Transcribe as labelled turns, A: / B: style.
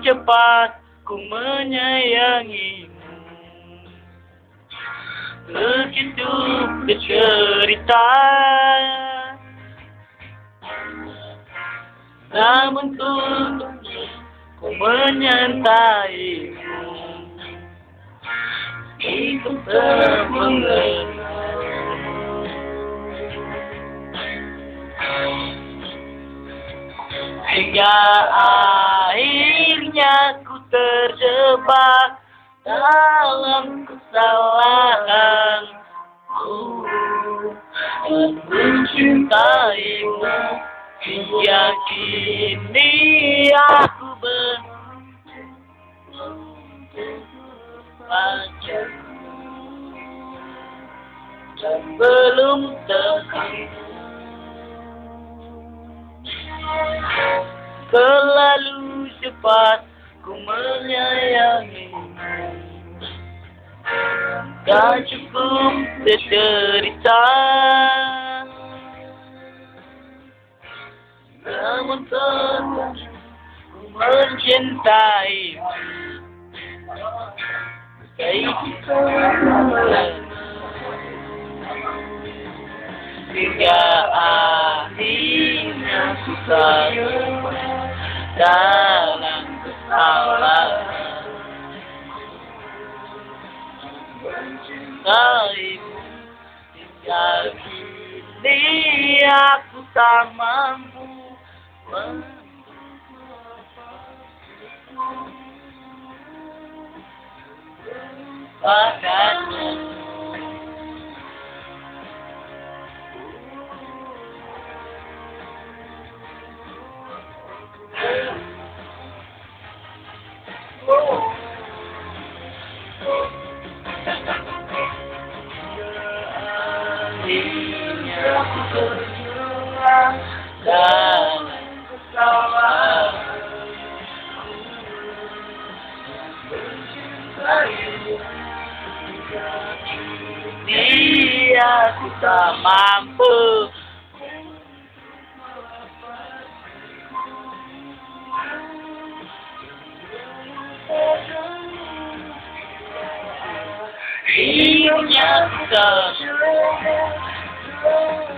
A: cepat ku menyayangimu. Begitu bercerita, namun ku menyantaimu. Itu sebenarnya hingga akhirnya ku terjebak dalam kesalahan. Mencintaimu hingga kini aku berbaca dan belum tentu. Terlalu cepat ku menyayangimu. Tak cukup bercerita, namun tetap ku mencintaimu. Hingga akhirnya ku dalam kesalahan. Mencintaimu hingga kini aku tak mampu melupakanmu. Akhirnya ku terjebak dalam kesalahan. Dia aku tak mampu hidupnya tak